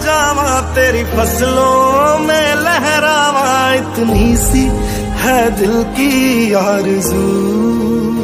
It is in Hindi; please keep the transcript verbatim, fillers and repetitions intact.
जावा तेरी फसलों में लहरावा, इतनी सी है दिल की आरज़ू।